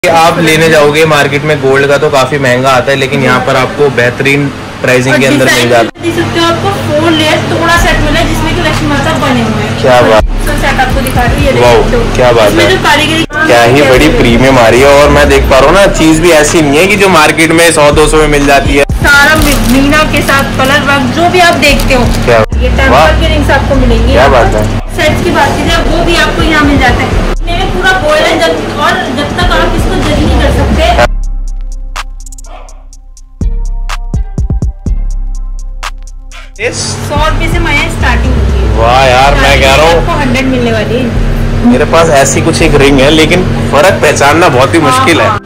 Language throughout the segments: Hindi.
आप लेने जाओगे मार्केट में गोल्ड का तो काफी महंगा आता है, लेकिन यहाँ पर आपको बेहतरीन प्राइसिंग के अंदर मिल जाता है। आपको 4 लेयर थोड़ा सेट मिला है जिसमें कि लक्ष्मी माता बने हुए हैं। क्या बात, सेट आपको दिखा रही है। वाह क्या बात है, कारीगरी क्या ही बड़ी प्रीमियम आ रही है। और मैं देख पा रहा हूँ ना, चीज भी ऐसी नहीं है कि जो मार्केट में 100-200 में मिल जाती है। सारा मीना के साथ कलर वर्क जो भी आप देखते हो, क्या ये टेम्पल के रिंग्स आपको मिलेंगे। क्या बात है, सेट्स की बात कीजिए वो भी आपको यहाँ मिल जाता है। पूरा गोल्ड है और जब तक आप इसको जज नहीं कर सकते। 100 रुपए से माया स्टार्टिंग होती है। वाह यार, मैं कह रहा हूँ 100 मिलने वाली है। मेरे पास ऐसी कुछ एक रिंग है, लेकिन फर्क पहचानना बहुत ही मुश्किल है।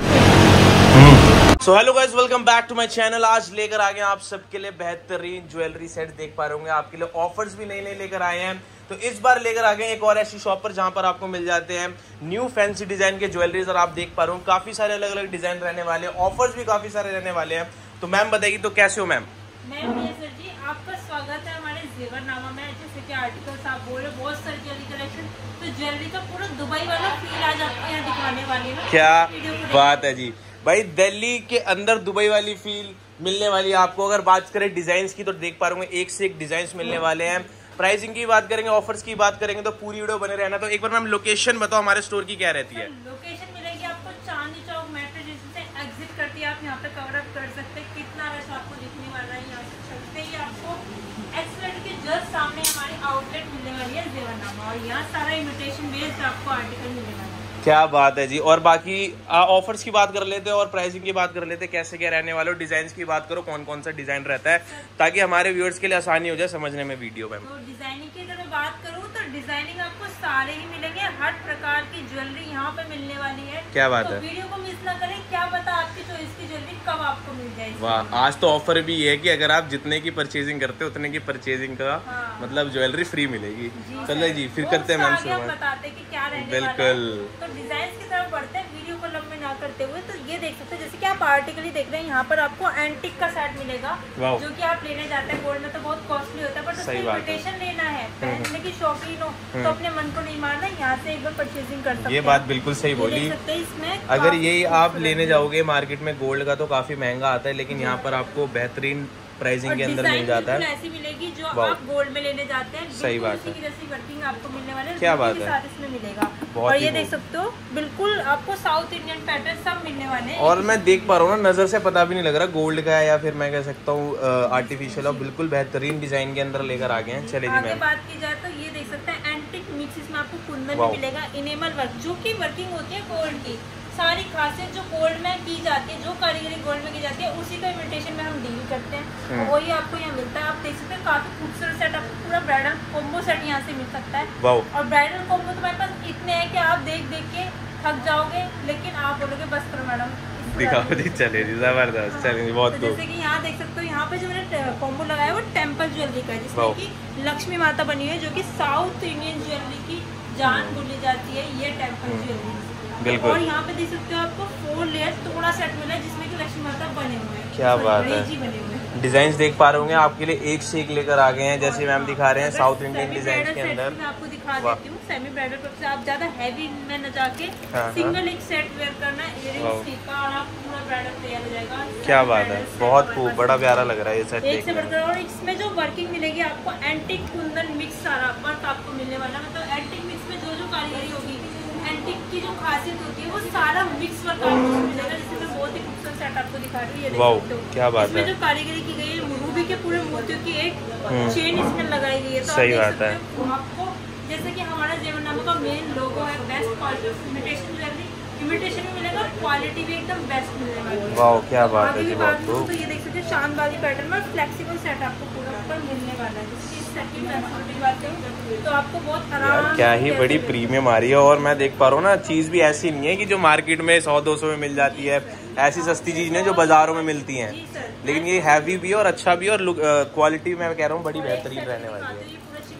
So hello guys, welcome back to my channel. आज लेकर आ गए आप सबके लिए बेहतरीन ज्वेलरी सेट। देख पा रहे होंगे आपके लिए ऑफर्स भी नए नए लेकर आए हैं। तो इस बार लेकर आ गए एक और ऐसी शॉप पर जहां पर आपको मिल जाते हैं न्यू फैंसी डिजाइन के ज्वेलरीज। और आप देख पा रहे हो काफी सारे अलग अलग डिजाइन रहने वाले हैं, ऑफर्स भी काफी सारे रहने वाले हैं। तो मैम बताइए, तो कैसे हो मैम? सर जी, आपका स्वागत है हमारे ज़ेवरनामा में। जैसे कि आर्टिकल्स आप बोल रहे हो, बहुत सारी ज्वेलरी कलेक्शन, तो ज्वेलरी का पूरा दुबई वाला फील आज आपको यहाँ दिखाने वाली है। क्या बात है जी भाई, दिल्ली के अंदर दुबई वाली फील मिलने वाली है आपको। अगर बात करें डिजाइन की, तो देख पा रहे होंगे एक से एक डिजाइन मिलने वाले हैं। प्राइसिंग की बात करेंगे, ऑफर्स की बात करेंगे, तो पूरी वीडियो बने रहना। तो एक बार मैम लोकेशन बताओ हमारे स्टोर की क्या रहती है? लोकेशन मिलेगी आपको चांदनी चौक मेट्रो स्टेशन से एग्जिट करती है। आप यहाँ पे कवर अप कर सकते हैं। कितना रश आपको दिखने वाला है, यहाँ से चलते ही आपको एक्सलेट के जस्ट सामने हमारी आउटलेट मिलने वाली है ज़ेवरनामा, और यहाँ सारा इमिटेशन बेस्ड आपको आर्टिकल मिलने वाला है। क्या बात है जी। और बाकी ऑफर्स की बात कर लेते हैं और प्राइसिंग की बात कर लेते हैं, कैसे क्या रहने वाले हो। डिजाइन की बात करो, कौन कौन सा डिजाइन रहता है, ताकि हमारे व्यूअर्स के लिए आसानी हो जाए समझने में वीडियो में। तो डिजाइनिंग की अगर मैं बात करूँ तो डिजाइनिंग आपको सारे ही मिलेंगे। हर प्रकार की ज्वेलरी यहाँ पे मिलने वाली है। क्या बात है, वीडियो को मिस ना करें। क्या पता आपकी चॉइस की ज्वेलरी कब आपको मिल जाएगी। वाह, आज तो ऑफर भी है कि अगर आप जितने की परचेजिंग करते हो उतने की परचेजिंग का मतलब ज्वेलरी फ्री मिलेगी। चलो जी, फिर करते हैं मैम शुरुआत। बताते कि क्या रहने बिल्कुल। तो डिजाइन की तरफ बढ़ते हैं, वीडियो को लंबे ना करते हुए। तो ये देख सकते हैं, जैसे कि आप आर्टिकली देख रहे हैं, यहाँ पर आपको एंटिक का सेट मिलेगा, जो कि आप लेने जाते हैं गोल्ड में तो बहुत कॉस्टली होता है, बट उसमें इमिटेशन लेना है, पहनने की शौकीन हो तो अपने मन को नहीं मारना, यहाँ से एक बार परचेजिंग कर सकते हैं। ये बात बिल्कुल सही बोली। इसमें अगर यही आप लेने जाओगे मार्केट में गोल्ड का तो काफी महंगा आता है, लेकिन यहाँ पर आपको बेहतरीन प्राइसिंग के अंदर मिल जाता है। ऐसी मिलेगी जो आप गोल्ड में लेने जाते हैं। सही बात है, जैसी वर्किंग आपको मिलने वाले हैं। क्या बात है, साथ इसमें मिलेगा। और ये देख सकते हो, बिल्कुल आपको साउथ इंडियन पैटर्न सब मिलने वाले हैं। और मैं देख पा रहा हूँ ना, नजर से पता भी नहीं लग रहा गोल्ड का है या फिर मैं कह सकता हूँ आर्टिफिशियल। और बिल्कुल बेहतरीन डिजाइन के अंदर लेकर आ गए हैं। चले जी मैम, बात की जाए तो ये देख सकते हैं एंटिक मिक्स, इसमें आपको कुंदन भी मिलेगा, इनेमल वर्क, जो की वर्किंग होती है गोल्ड की। सारी खासियत जो गोल्ड में की जाती है, जो कारीगरी गोल्ड में की जाती है, उसी का इमिटेशन में हम डील करते हैं। और वही आपको यहाँ मिलता है। आप देख सकते हैं काफी खूबसूरत सेट, आपको पूरा ब्राइडल कॉम्बो सेट यहाँ से मिल सकता है। और ब्राइडल कॉम्बो तो हमारे पास इतने हैं कि आप देख देख के थक जाओगे, लेकिन आप बोलोगे बस करो मैडम दिखाओ जी। चले जी, जबरदस्त। चलेंगे बहुत। तो जैसे कि यहाँ देख सकते हो, यहाँ पे जो मैंने कॉम्बो लगाया है वो टेम्पल ज्वेलरी का है, जिसमें कि लक्ष्मी माता बनी हुई है, जो कि साउथ इंडियन ज्वेलरी की जान बोली जाती है। ये टेम्पल ज्वेलरी बिल्कुल। और यहाँ पे देख सकते हो आपको 4 लेयर थोड़ा सेट मिला है, जिसमें कि लक्ष्मी माता बने हुए हैं। क्या बात है, डिजाइन देख पा रहे होंगे आपके लिए एक से एक लेकर आ गए हैं, जैसे मैम दिखा रहे हैं साउथ इंडियन डिजाइन के अंदर। मैं आपको दिखा देती हूँ सेमी ब्राइडल से आप ज्यादा हैवी में न जाके सिंगल एक सेट वेयर करना, इयरिंग्स का, और आप पूरा ब्राइडल तैयार हो जाएगा। क्या बात है, बहुत खूब, बड़ा प्यारा लग रहा है ये सेट एक से बढ़कर। और इसमें जो वर्किंग मिलेगी आपको, एंटिक कुंदन मिक्स सारा वर्क आपको मिलने वाला। मतलब एंटिक मिक्स में जो जो कारीगरी होगी, एंटिक की जो खासियत होती है, वो सारा मिक्स वर्क आपको मिलेगा। जैसे मैं बहुत ही खूबसूरत सेट आपको दिखा रही है, क्या बात है। इसमें जो कारीगरी की गई है, रूबी के पूरे मोतियों की एक चेन इसमें लगाई गई है। तो सही बात है। आपको जैसे कि हमारा ज़ेवरनामा का मेन लोगो है, best quality of imitation jewellery, imitation भी मिलेगा, क्वालिटी भी एकदम बेस्ट मिलने वाली है। वाओ, क्या बात है जी। तो ये देख सकते हैं शान वाली पैटर्न में फ्लेक्सिबल सेट आपको पूरा ऊपर मिलने वाला है। जैसे इस सेट की फ्लेक्सिबिलिटी बात करूं तो आपको बहुत आराम, क्या ही बड़ी प्रीमियम आ रही है। और मैं देख पा रहा हूँ ना, चीज भी ऐसी नहीं है कि जो मार्केट में 100-200 में मिल जाती है। ऐसी सस्ती चीज नहीं जो बाजारों में मिलती है, लेकिन ये हैवी भी और अच्छा भी, और क्वालिटी मैं कह रहा हूँ बड़ी बेहतरीन रहने वाली है।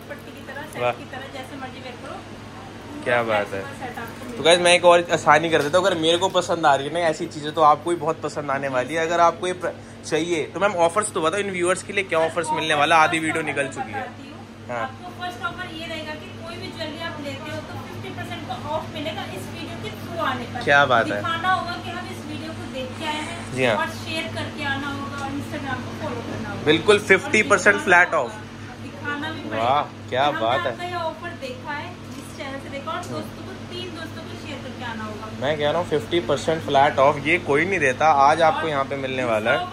क्या बात है। तो गाइस, मैं एक और आसानी कर देता हूँ, अगर मेरे को पसंद आ रही है ना ऐसी चीजें, तो आपको भी बहुत पसंद आने वाली है। अगर आपको ये चाहिए तो मैम ऑफर्स तो बताओ इन व्यूअर्स के लिए, क्या ऑफर्स मिलने वाला? आधी वीडियो निकल चुकी है। आपको फर्स्ट ऑफर ये रहेगा कि कोई भी ज्वेलरी आप लेते हो तो 50% का ऑफ मिलेगा इस वीडियो के आपको आने पर क्या बात है। दिखाना होगा कि हम इस वीडियो को देख के आए हैं। जी हाँ। और शेयर करके आना होगा और इंस्टाग्राम को फॉलो करना होगा। बिल्कुल 50% फ्लैट ऑफ। दिखाना भी पड़ेगा। वाह क्या बात है। ये ऑफर देखा है इस चैनल से देखा, और दोस्तों को 3 दोस्तों को शेयर करके आना होगा। मैं कह रहा हूँ 50% फ्लैट ऑफ, ये कोई नहीं देता, आज आपको यहाँ पे मिलने वाला है।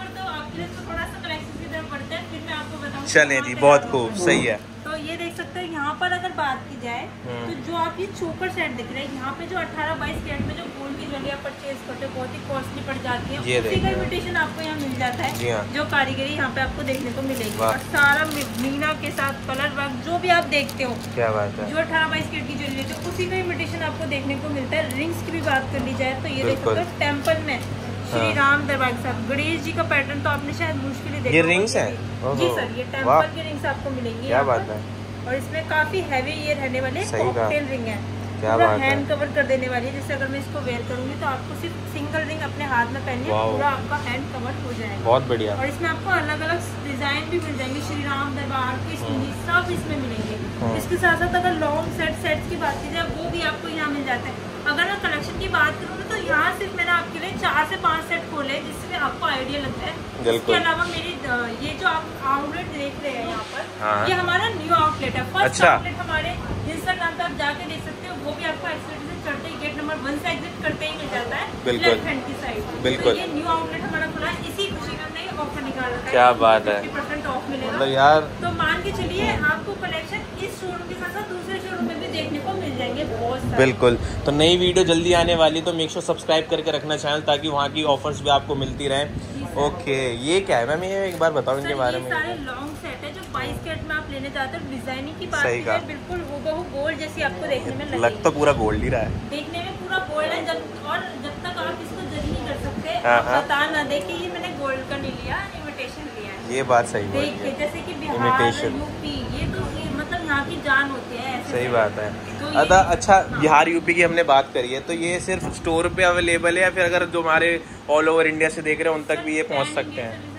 चलें जी, बहुत खूब, सही है। तो ये देख सकते हैं यहाँ पर अगर बात की जाए तो जो आप ये चोकर सेट दिख रहे हैं, यहाँ पे जो 18-22 कैरेट में जो गोल्ड की ज्वेलरी आप परचेज करते हैं बहुत ही कॉस्टली पड़ जाती है, उसी का इमिटेशन आपको यहाँ मिल जाता है। जो कारीगरी यहाँ पे आपको देखने को मिलेगी, और सारा मीना के साथ कलर वर्क जो भी आप देखते हो, क्या बात है, जो 18-22 कैरेट की ज्वेलरी है उसी का इमिटेशन आपको देखने को मिलता है। रिंग्स की भी बात कर ली जाए तो ये देख सकते हो टेम्पल में श्री राम दरबार के साथ गणेश जी का पैटर्न तो आपने शायद मुश्किल ही देखा। ये रिंग्स हैं? जी सर, ये टेम्पल की रिंग्स आपको मिलेंगी। क्या बात है। और इसमें काफी हैवी ये रहने वाले कॉकटेल रिंग है, क्या बात है, हैंड कवर कर देने वाली है। जैसे अगर मैं इसको वेयर करूंगी तो आपको सिर्फ सिंगल रिंग अपने हाथ में पहनिए, पूरा आपका हैंड कवर हो जाएगा। बहुत बढ़िया। और इसमें आपको अलग अलग डिजाइन भी मिल जाएंगे, श्री राम दरबार कृष्ण सब इसमें मिलेंगे। इसके साथ साथ अगर लॉन्ग सेट्स की बात की जाए वो भी आपको यहाँ मिल जाता है। अगर मैं कलेक्शन की बात करूँ तो यहाँ सिर्फ मैंने आपके लिए 4 से 5 सेट खोले जिससे आपको आइडिया लगता है। इसके अलावा मेरी ये जो आप आउटलेट देख रहे हैं यहाँ पर, ये हमारा न्यू आउटलेट है। फर्स्ट आउटलेट हमारे इंस्टाग्राम पे आप जाके देख सकते हो, वो भी आपको एक्सीडेंट से चढ़ते ही गेट नंबर 1 से एग्जिट करते ही मिल जाता है, लेफ्ट हैंड की साइड। बिल्कुल, ये न्यू आउटलेट हमारा खुला है, इसी खुशी में हमने ऑफर निकाला था। क्या बात है, 50% ऑफ मिलेगा। मतलब यार तो मान के चलिए आपको कलेक्शन इस शोरूम के साथ साथ दूसरे शोरूम में भी देखने को मिल जाएंगे बहुत सारे। बिल्कुल। तो नई वीडियो जल्दी आने वाली, तो मेक श्योर सब्सक्राइब करके रखना चैनल, ताकि वहाँ की ऑफर्स भी आपको मिलती रहें। ओके, ये क्या है मैम, ये एक बार बताओ इनके बारे में। सारे लॉन्ग सेट है जो 22 कैरेट में आप लेने जाते हो। डिजाइनिंग की बात है बिल्कुल हूबहू गोल्ड जैसी आपको देखने में लगेगी। लग तो पूरा गोल्ड ही रहा है, देखने में पूरा गोल्ड है। जब तक आप इसको जज नहीं कर सकते, बता ना दे कि ये मैंने गोल्ड का नहीं लिया, इमिटेशन लिया है। ये बात सही है। देखिए जैसे कि बिहार, यूपी, ये तो मतलब यहाँ की जान होती है। सही बात है। अच्छा, बिहार यूपी की हमने बात करी है, तो ये सिर्फ स्टोर पे अवेलेबल है या फिर अगर जो हमारे ऑल ओवर इंडिया से देख रहे हैं उन तक भी ये पहुंच सकते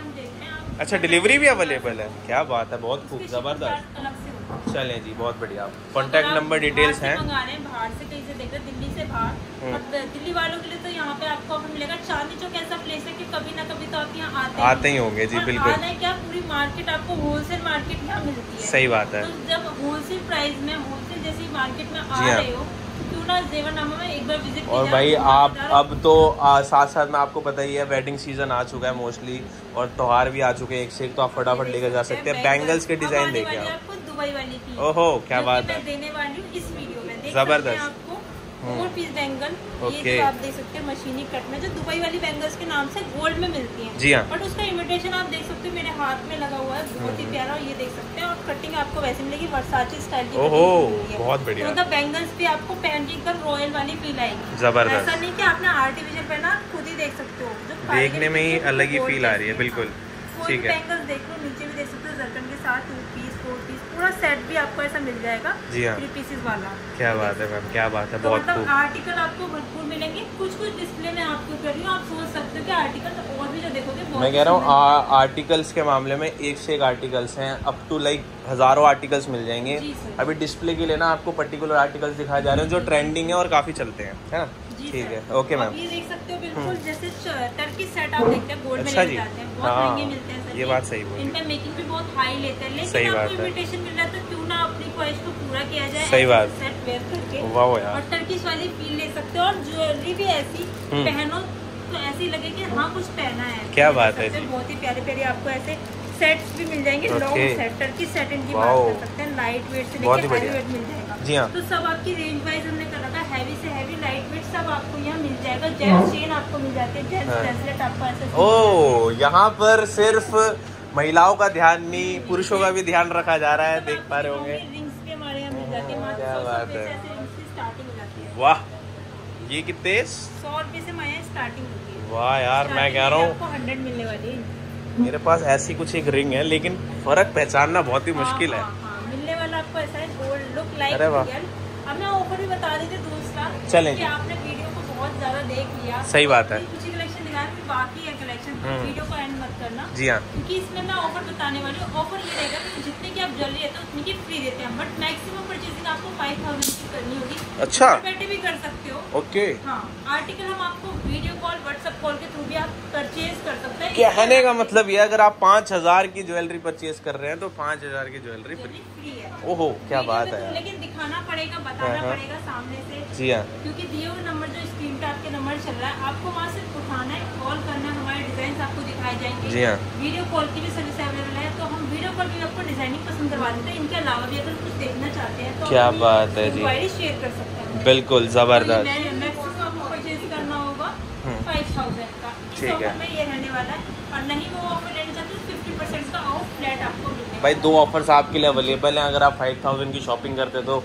हैं? अच्छा, डिलीवरी भी अवेलेबल है। क्या बात है, बहुत खूब, जबरदस्त। चलें जी, बहुत बढ़िया। कॉन्टैक्ट नंबर डिटेल्स हैं। बाहर से कहीं से देख रहे, दिल्ली से बाहर, और दिल्ली वालों के लिए तो यहाँ पे आपको ऑफर मिलेगा। चांदनी चौक ऐसा प्लेस है कि कभी ना कभी तो आप यहाँ आते ही होंगे। जी बिल्कुल। क्या पूरी मार्केट आपको होलसेल मार्केट यहाँ मिलती है। सही बात है। तो जब होलसेल प्राइस में होलसेल जैसी मार्केट में आ रहे हो, क्यों ना ज़ेवरनामा में एक बार विजिट। और भाई आप अब तो साथ साथ में आपको पता ही है वेडिंग सीजन आ चुका है मोस्टली, और त्योहार भी आ चुके हैं एक से एक, तो आप फटाफट लेकर जा सकते हैं। बैंगल्स के डिजाइन देखिए आप, दुबई वाली की। ओहो क्या बात है, देने वाली हूँ इस वीडियो में, जबरदस्त। आपको 4 पीस बैंगल, ये जो आप देख सकते हैं मशीनी कट में, जो दुबई वाली बैंगल्स के नाम से गोल्ड में मिलती है। जी हाँ। बट उसका इमिटेशन आप देख सकते हो मेरे हाथ में लगा हुआ है, बहुत ही प्यारा। ये देख सकते हैं, और कटिंग आपको वैसे मिलेगी वर्साचे स्टाइल की। ओहो बहुत बढ़िया। मतलब बैंगल्स भी आपको पहन के एकदम रॉयल वाली फील आएगी। जबरदस्त। ऐसा नहीं कि आपने आर्टिफिशियल पहना, खुद ही देख सकते हो, जो देखने में ही अलग ही फील आ रही है। बिल्कुल ठीक है। बैंगल्स देख लो, नीचे भी देख सकते हो जरकन के साथ 2 पीस 4 पीस पूरा सेट भी आपको ऐसा मिल जाएगा। जी हाँ, 3 पीसेस वाला। क्या बात है मैम, क्या बात है, तो बहुत मतलब आर्टिकल आपको भरपूर मिलेंगे। कुछ डिस्प्ले में आपको कर रही हूँ, आप सोच सकते हो कि आर्टिकल और भी जो देखोगे बहुत। मैं कह रहा हूँ आर्टिकल्स के मामले में एक से एक आर्टिकल्स हैं, अप टू लाइक हजारों आर्टिकल्स मिल जाएंगे। अभी डिस्प्ले के लिए ना आपको पर्टिकुलर आर्टिकल्स दिखाए जा रहे हैं जो ट्रेंडिंग है और काफी चलते हैं, है ना। ठीक है, ओके मैम। ये देख सकते हो बिल्कुल जैसे टर्की सेट आप देखते हैं गोल्ड में लेके जाते हैं, बहुत महंगे मिलते हैं। ये बात सही बोली। इनका मेकिंग भी बहुत हाई लेते हैं, लेकिन आपको इमिटेशन मिल रहा है तो क्यों ना अपनी ख्वाहिश को पूरा किया जाए। सही बात। सेट वेयर करके वाह यार, और टर्किश वाली फील ले सकते हो, और ज्वेलरी भी ऐसी पहनो तो ऐसी लगे कि हाँ कुछ पहना है। क्या बात है, बहुत ही प्यारे प्यारे आपको ऐसे सेट्स भी मिल जाएंगे। लॉन्ग सेट, टर्की सेट इनकी बात कर सकते हैं। लाइट वेट से लेकर हैवी वेट मिल जाएगा। जी हाँ। तो सब आपकी रेंज वाइज हमने कर रखा है, हैवी से हैवी, लाइट वेट सब आपको यहाँ मिल जाएगा। जेंट्स चेन आपको मिल जाती है, जेंट्स ब्रेसलेट आपको ऐसे। ओ, यहाँ पर सिर्फ महिलाओं का ध्यान नहीं, पुरुषों का भी ध्यान रखा जा रहा है, देख पा रहे होंगे। रिंग्स भी हमारे यहाँ मिल जाती है, क्या बात है, स्टार्टिंग हो जाती है। वाह, ये कितने 100 रुपए से हमारे स्टार्टिंग होती है। वाह यार, मैं कह रहा हूँ आपको 100 मिलने वाली है। मेरे पास ऐसी कुछ एक रिंग है, लेकिन फर्क पहचानना बहुत ही मुश्किल है। मिलने वाला आपको ऐसा है, गोल्ड लुक लाइक। अरे वाह। अब मैं ऑफर भी बता दी थी दूसरा। चलें। आपने वीडियो को बहुत ज्यादा देख लिया, सही बात है। कुछ कलेक्शन दिखा बाकी है कलेक्शन, वीडियो को एंड मत करना। जी हाँ, क्योंकि इसमें मैं ऑफर बताने वाली हूँ। ऑफर ये रहेगा कि जितने की आप ज्वेलरी लेते हो उतनी की फ्री देते हैं, बट मैक्सिमम परचेजिंग आपको 5000 की करनी होगी। अच्छा, बैठे भी कर सकते हो। ओके। हाँ, आर्टिकल हम आपको वीडियो कॉल, व्हाट्सएप कॉल के थ्रू भी आप परचेज कर सकते हैं। कहने का मतलब ये, अगर आप 5000 की ज्वेलरी परचेज कर रहे हैं तो 5000 की ज्वेलरी फ्री है। ओहो, क्या बात है। लेकिन दिखाना पड़ेगा, बताना पड़ेगा सामने से। जी हाँ, क्योंकि दिए हुए नंबर जो स्क्रीन पे आपके नंबर चल रहा है, आपको वहाँ से उठाना है, कॉल करना है, हमारे डिजाइन आपको दिखाए जाएंगे। जी हाँ, वीडियो कॉल की भी सर्विस अवेलेबल है, तो हम वीडियो कॉल भी आपको डिजाइनिंग पसंद करवा देते हैं। इनके अलावा भी अगर कुछ देखना चाहते हैं तो क्या बात है जी, इंक्वायरी शेयर कर सकते हैं। बिल्कुल जबरदस्त। मैक्सिमम आपको परचेज करना होगा 5000 का। ठीक है, में ये रहने वाला है। और नहीं वो ऑफर लेना चाहते तो 50% का ऑफ फ्लैट आपको मिलेगा। भाई 2 ऑफर्स आपके लिए अवेलेबल हैं। अगर आप 5000 की शॉपिंग करते तो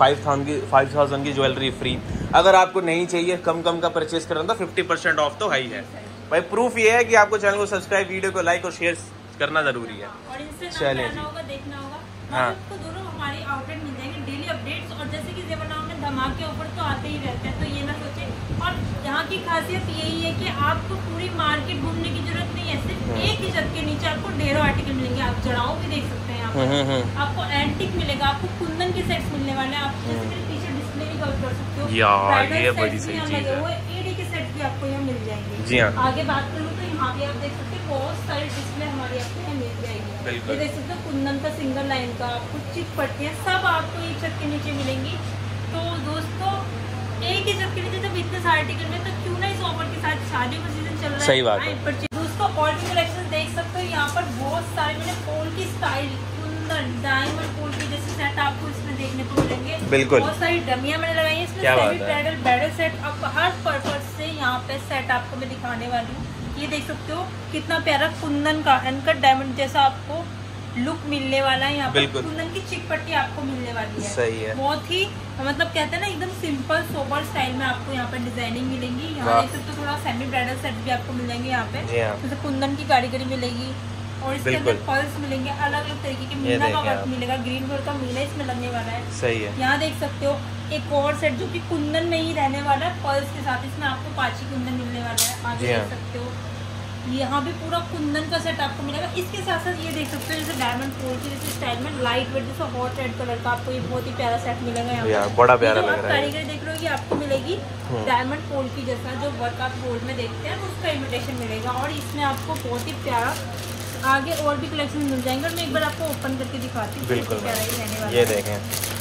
5000 की ज्वेलरी फ्री। अगर आपको नहीं चाहिए, कम का परचेज करना तो 50% ऑफ तो है ही है। भाई प्रूफ ये है कि आपको चैनल को सब्सक्राइब, वीडियो को लाइक और शेयर करना जरूरी है। और इनसे चलिए होगा, देखना होगा। हाँ, आपको दोनों हमारी आउटलेट मिल जाएंगे, डेली अपडेट्स। और जैसे कि ज़ेवर नाउ में धमाके ऑफर तो आते ही रहते हैं, तो ये ना सोचे। और यहाँ की खासियत यही है कि आपको पूरी मार्केट घूमने की जरूरत नहीं है। सिर्फ एक ही छत के नीचे आपको ढेरों आर्टिकल मिलेंगे। आप जड़ाओ भी देख सकते हैं यहाँ पर। आपको एंटिक मिलेगा, आपको कुंदन के सेट्स मिलने वाले हैं। आप जैसे कि पीछे डिस्प्ले भी कवर कर सकते हो यार, ये बड़ी सही चीज है। एडी के सेट भी आपको यहाँ मिल जाएंगे। जी हाँ, आगे बात करूँ तो यहाँ भी आप देख सकते हैं बहुत सारी डिस्प्ले हमारी आपको यहाँ मिल जाएगी। ये देख सकते हो कुंदन का, सिंगल लाइन का, आपको चिप पट्टियाँ सब आपको एक छत के नीचे मिलेंगी। तो दोस्तों, एक ही छत के नीचे जब इतने सारे आर्टिकल में, तो क्यों ना इस ऑफर के साथ शादियों का सीजन चल रहा है। सही बात है। दोस्तों और भी कलेक्शन देख सकते हो यहाँ पर बहुत सारे। मैंने पोल की स्टाइल, कुंदन, डायमंड पोल की जैसे सेट आपको इसमें देखने को मिलेंगे। बिल्कुल, बहुत सारी डमियां मैंने लगाई है इसमें। सेमी ब्राइडल, ब्राइडल सेट, आपको हर पर्पज से यहाँ पे सेट आपको मैं दिखाने वाली हूँ। ये देख सकते हो कितना प्यारा कुंदन का अनकट डायमंड जैसा आपको लुक मिलने वाला है। यहाँ पर कुंदन की चिक पट्टी आपको मिलने वाली है। सही है, बहुत ही मतलब कहते हैं ना एकदम सिंपल सोबर स्टाइल में आपको यहाँ पर डिजाइनिंग मिलेंगी। यहाँ देख सकते हो थोड़ा सेमी ब्राइडल सेट भी आपको मिल जाएंगे यहाँ पे। जैसे कुंदन की कारीगरी मिलेगी और इसके अंदर पर्ल्स मिलेंगे, अलग अलग तरीके के मीना का वर्क मिलेगा। ग्रीन कलर का मीना इसमें लगने वाला है। सही है। यहाँ देख सकते हो एक और सेट जो कि कुंदन में ही रहने वाला है, पर्ल्स के साथ। इसमें आपको पाची कुंदन मिलने वाला है। आगे देख सकते हो यहाँ भी पूरा कुंदन का सेट आपको मिलेगा। इसके साथ साथ ये देख सकते हो जैसे डायमंड पोल की जैसे स्टाइल में लाइट वेट जैसा हॉट रेड कलर का आपको ये बहुत ही प्यारा सेट मिलेगा। यहाँ बड़ा प्यारा लग रहा है। कारीगरी देख रहे हो कि आपको मिलेगी डायमंड पोल की जैसा जो वर्क आप गोल्ड में देखते हैं उसका इमिटेशन मिलेगा। और इसमें आपको बहुत ही प्यारा आगे और भी कलेक्शन मिल जाएंगे। और मैं एक बार आपको ओपन करके दिखाती हूँ। बिल्कुल, प्यारा ही रहने वाला। ये देखें,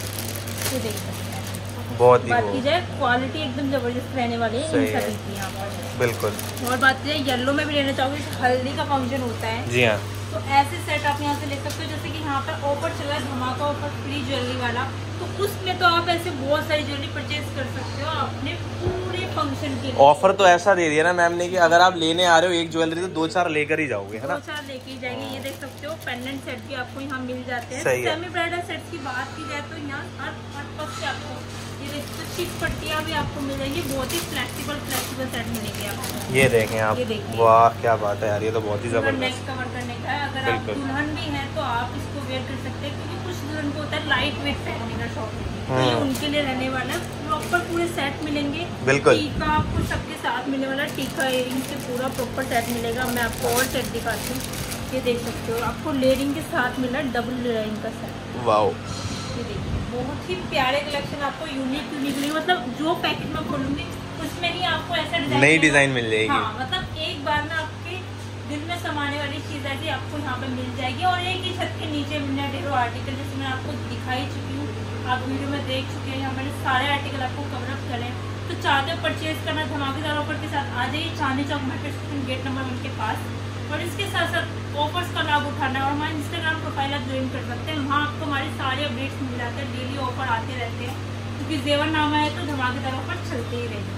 ये देख सकते हैं। बहुत ही बात की जाए क्वालिटी एकदम जबरदस्त रहने वाली है इन सभी की यहाँ पर। बिल्कुल। और बात की जाए येलो में भी लेना चाहोगे, हल्दी का फंक्शन होता है। जी हाँ, तो ऐसे सेट आप यहाँ से ले सकते हो। जैसे कि यहाँ पर ऑफर चला है धमाका ऑफर फ्री ज्वेलरी वाला, तो उसमें तो आप ऐसे बहुत सारी ज्वेलरी परचेज कर सकते हो अपने पूरे फंक्शन के लिए। ऑफर तो ऐसा दे दिया ना मैम ने कि अगर आप लेने आ रहे हो एक ज्वेलरी तो 2-4 लेकर ही जाओगे, है ना? 2-4 लेके ही जाएंगे। ये देख सकते हो पेंडेंट सेट भी आपको यहाँ मिल जाते हैं। सही है। सेमी ब्राइडल सेट की बात की जाए तो यहाँ हर पर्पज से आपको ये चिप पट्टियाँ भी आपको मिलेंगी। बहुत ही फ्लेक्सिबल सेट मिलेंगे आपको। ये देखें आप, वाह क्या बात है यार, ये तो बहुत ही जबरदस्त। नेक कवर करने का है। अगर आप दुल्हन भी हैं तो आप इसको वेयर कर सकते हैं, क्योंकि कुछ दुल्हन को होता है लाइट वेट पहनने का शौक, तो ये उनके लिए रहने वाला है। प्रॉपर पूरे सेट मिलेंगे। बिल्कुल, टीका आपको सबके साथ मिलने वाला है। टीका इयरिंग से पूरा प्रॉपर सेट मिलेगा। मैं आपको और सेट दिखाती हूँ। ये देख सकते हो आपको लेयरिंग के साथ मिला डबल लेयरिंग का सेट। वाओ, ये देखिए बहुत ही प्यारे कलेक्शन आपको यूनिक मतलब जो पैकेट में खोलूंगी उसमें ही आपको ऐसा नई डिजाइन मिल जाएगी। हाँ, मतलब एक बार में आपके दिल में समाने वाली चीज ऐसी आपको यहाँ पे मिल जाएगी। और एक ही छत के नीचे मिलने ढेरों आर्टिकल जैसे मैं आपको दिखाई चुकी हूँ, आप वीडियो में देख चुके हैं। यहाँ मैंने सारे आर्टिकल आपको कवर अप करे हैं। तो चाहते हो परचेज करना धमाकेदार ऑफर के साथ, आ जाइए Chandni Chowk market gate number 1 के पास। और इसके साथ साथ ऑफर्स का लाभ उठाना है। और हमारे इंस्टाग्राम प्रोफाइल आप ज्वाइन कर सकते हैं। वहाँ आपको हमारे सारे अपडेट्स मिल जाते हैं। डेली ऑफर आते रहते हैं, क्योंकि ज़ेवर नामा है तो धमाकेदार ऑफर चलते ही रहते हैं।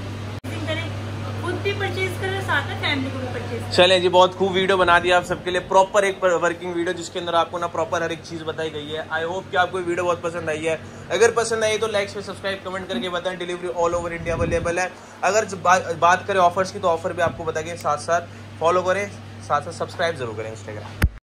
खुद भी परचेज करें, साथ में फैमिली को भी परचेज। चलें जी, बहुत खूब वीडियो बना दिया आप सबके लिए, प्रॉपर एक वर्किंग वीडियो जिसके अंदर आपको ना प्रॉपर हर एक चीज़ बताई गई है। आई होप कि आपको वीडियो बहुत पसंद आई है। अगर पसंद आई तो लाइक सब्सक्राइब कमेंट करके बताएं। Delivery all over India available है। अगर बात करें ऑफर्स की तो ऑफर भी आपको बताइए, साथ साथ फॉलो करें, साथ साथ सब्सक्राइब जरूर करें इंस्टाग्राम।